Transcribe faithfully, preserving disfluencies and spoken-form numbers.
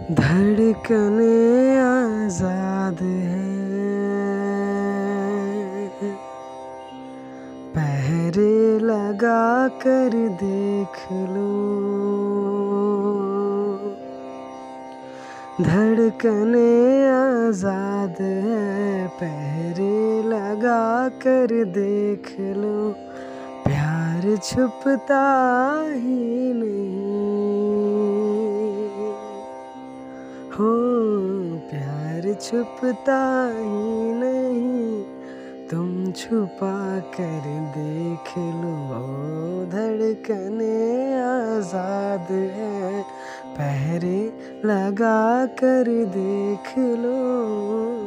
धड़कने आजाद हैं, पहरे लगा कर देख लो। धड़कने आजाद हैं, पहरे लगा कर देख लो। प्यार छुपता ही नहीं हो, प्यार छुपता ही नहीं, तुम छुपा कर देख लो। धड़कने आजाद है, पहरे लगा कर देख लो।